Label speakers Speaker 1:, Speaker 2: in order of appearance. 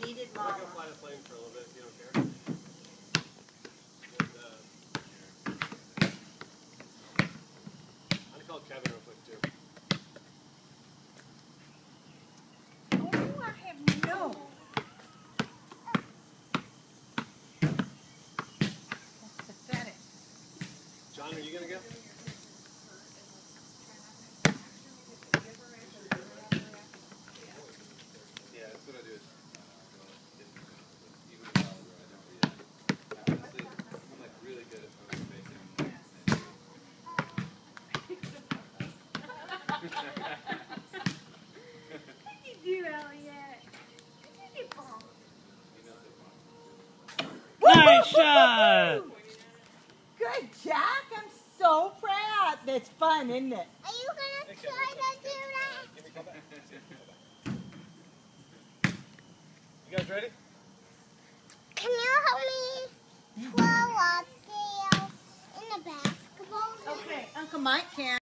Speaker 1: needed Mama.
Speaker 2: I'm going to fly the plane for a little bit if you don't care. I'm going to call Kevin real quick too.
Speaker 1: Oh, I have no. That's pathetic.
Speaker 2: John, are you going to go?
Speaker 3: Yeah, that's what I do. Even if I don't yet. Honestly, I'm like really good at phone making.
Speaker 1: What did you do, Elliot? What did you do?
Speaker 4: Nice shot!
Speaker 1: Good, Jack. I'm so proud. That's fun, isn't it?
Speaker 5: Are you gonna try to do that?
Speaker 2: Give me a call back. You guys ready?
Speaker 5: Can you help me throw up there in the basketball?
Speaker 1: Okay, Uncle Mike can.